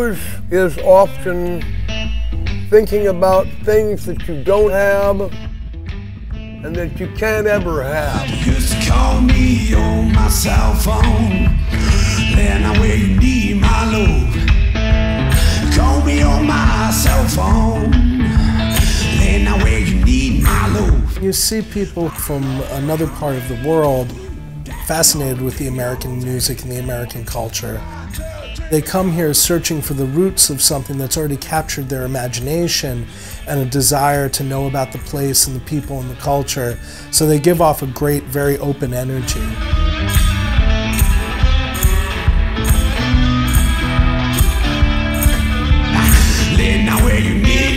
Yours is often thinking about things that you don't have and that you can't ever have. You used to call me on my cell phone, then I where you need my love. Call me on my cell phone, then I where you need my love. You see people from another part of the world fascinated with the American music and the American culture. They come here searching for the roots of something that's already captured their imagination and a desire to know about the place and the people and the culture. So they give off a great, very open energy. Now where you need